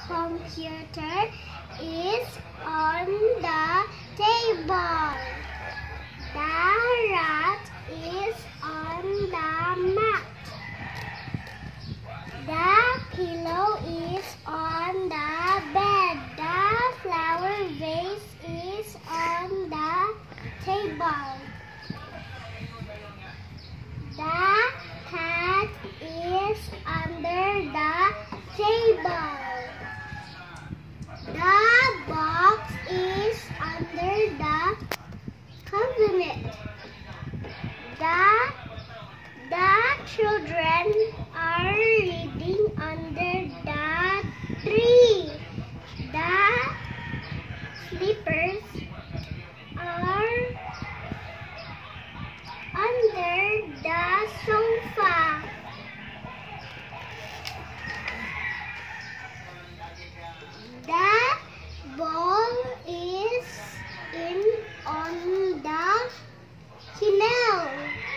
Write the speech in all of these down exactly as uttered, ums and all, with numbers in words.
computer is on the table. The rat is on the mat. The pillow is on the bed. The flower vase is on the table. The cat is under the table. The box is under the cabinet. The, the children are reading under the tree. The slippers are under the sofa. The ball is in on the kennel.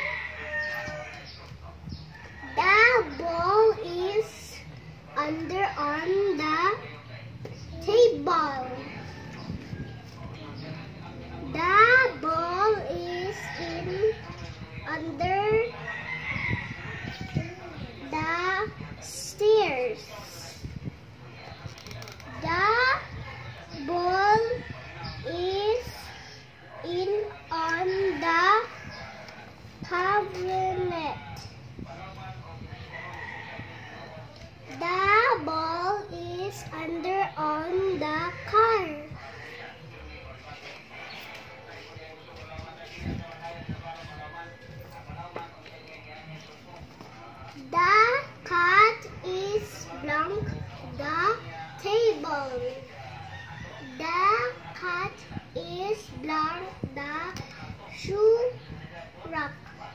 The ball is under on the table. The ball is in under the stairs. The ball is in on the cabinet. The ball is under on the car. The cat is blank the table. The cat is blank the shoe rack.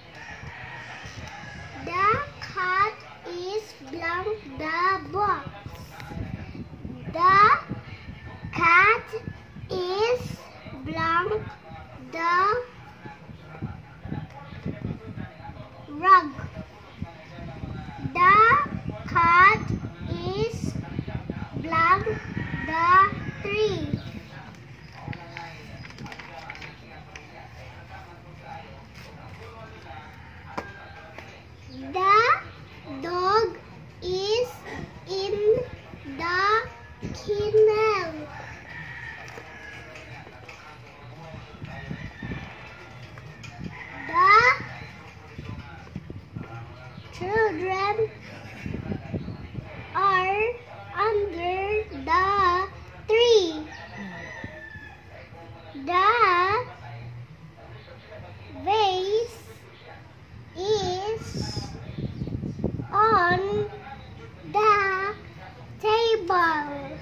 The cat is blank the box. The cat is blank the rug. The cat is blank the tree. The dog is in the kennel. The children are under the tree. The vase is on the table.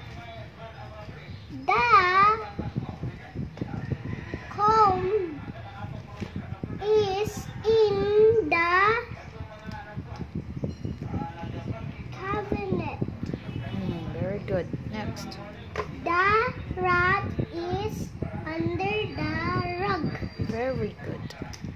The comb is in the cabinet. Mm, very good. Next. The rat is under the rug. Very good.